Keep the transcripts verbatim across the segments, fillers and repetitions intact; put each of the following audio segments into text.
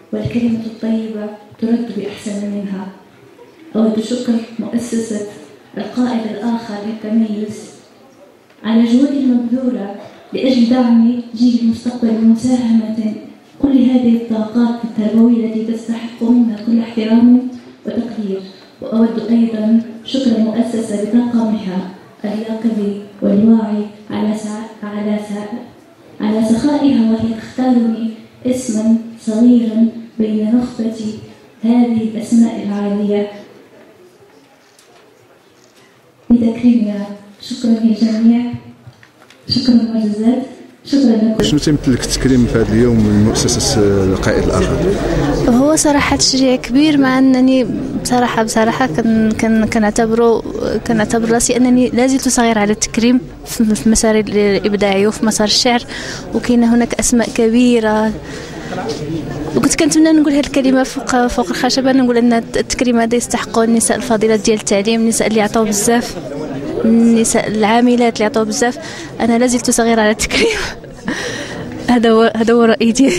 والكلمة الطيبة ترد بأحسن منها. أود شكر مؤسسة القائد الآخر للتميز على جهود المبذولة لأجل دعم جيل المستقبل ومساهمة كل هذه الطاقات التربوية التي تستحق منا كل احترام وتقدير. وأود أيضا شكر المؤسسة بطاقمها اليقظي والواعي على سع... على سع... على سخائها وهي تختارني اسما صغيرا بين نخبة هذه الأسماء العالية لتكريمها. شكرا للجميع، شكرا معززات، شكرا لكم. شنو تيمثل لك التكريم في هذا اليوم من مؤسسة القائد الآخر؟ هو صراحة تشجيع كبير، مع أنني بصراحة بصراحة كن كن كنعتبره كنعتبر راسي أنني لازلت صغير على التكريم في مسار الإبداعي وفي مسار الشعر، وكاين هناك أسماء كبيرة. وكنت كنتمنى نقول هذه الكلمة فوق فوق الخشبة، نقول أن التكريم هذا يستحقوا النساء الفاضلات ديال التعليم، النساء اللي عطاو بزاف، النساء العاملات اللي عطاو بزاف. أنا لازلت صغيرة على التكريم. هذا هو هذا هو رأيي ديالي.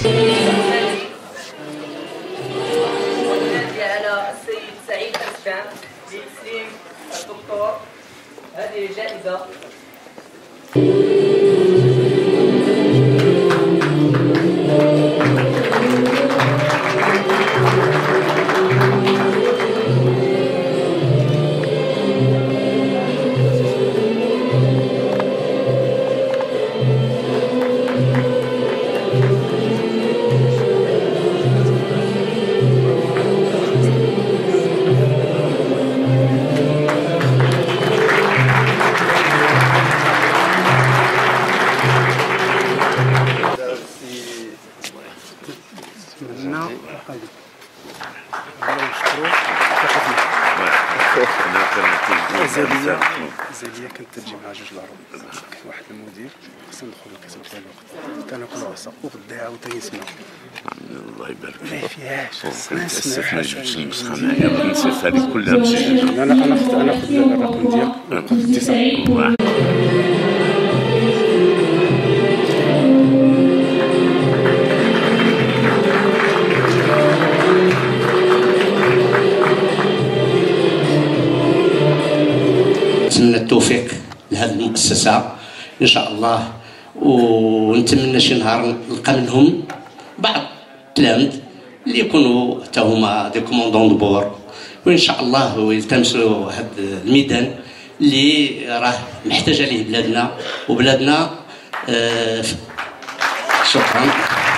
على السيد سعيد حسان لتسليم الدكتور هذه الجائزة. زالية كنت تجي مع جوج العروض، كان واحد المدير خصنا ندخل الكتب ديال الوقت، كان ناكل عصا وغدا عاوتاني يسمع. الله يبارك فيك. ما فيهاش. نتأسف ما جبتش النسخة معايا، النسخ هذه كلها مشيت. انا انا خدت انا خدت الرقم ديالك ونبقى في الاتصال. نتمنى التوفيق لهذه المؤسسة إن شاء الله، ونتمنى شي نهار نلقى منهم بعض التلامذ اللي يكونوا حتى هما دي كوموندون دو بور، وإن شاء الله يلتمسوا هذا الميدان اللي راه محتاجة ليه بلادنا وبلادنا. آه شكرا.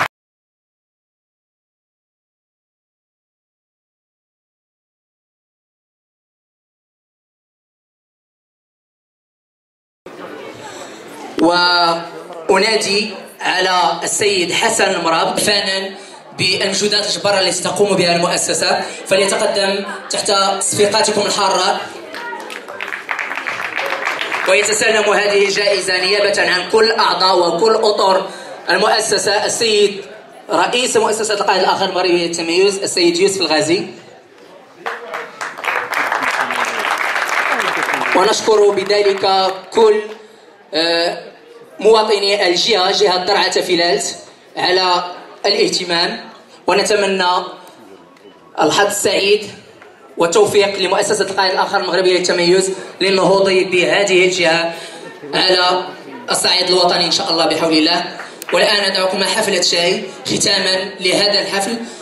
وأنادي على السيد حسن مراب فانا بالمجهودات الجبارة التي تقوم بها المؤسسة، فليتقدم تحت صفيقاتكم الحارة ويتسلم هذه الجائزة نيابة عن كل أعضاء وكل أطر المؤسسة السيد رئيس مؤسسة القائد الآخر المغربي للتميز السيد يوسف الغازي. ونشكر بذلك كل مواطني الجهة جهة درعا فلالت على الاهتمام، ونتمنى الحظ السعيد والتوفيق لمؤسسة القائد الآخر المغربي للتميز للنهوض بهذه الجهة على الصعيد الوطني إن شاء الله بحول الله. والآن أدعوكم حفلة شاي ختاما لهذا الحفل.